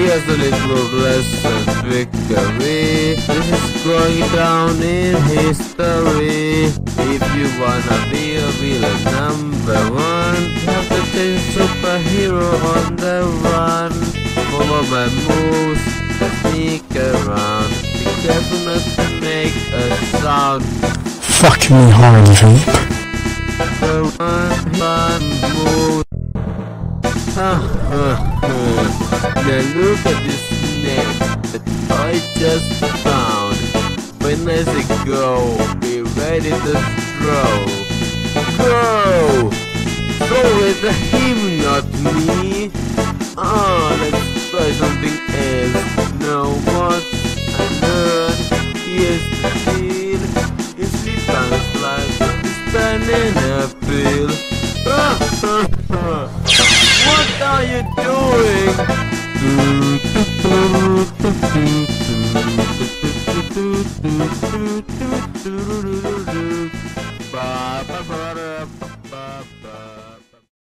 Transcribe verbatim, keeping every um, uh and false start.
Here's a little lesson, victory. This is going down in history. If you wanna be a villain number one, you have to change superhero on the run. Follow my moves and sneak around. Be careful not to make a sound. Fuck me hard, Vape. The one, one move. Huh, huh, huh. Now look at this snake that I just found. When I say go, be ready to throw. Go! Go with him, not me. Oh, let's try something else. Now what I learned, here's the deal. You sleep on a slice of this banana peel. Ah, ah, ah. What are you doing? Ba ba ba.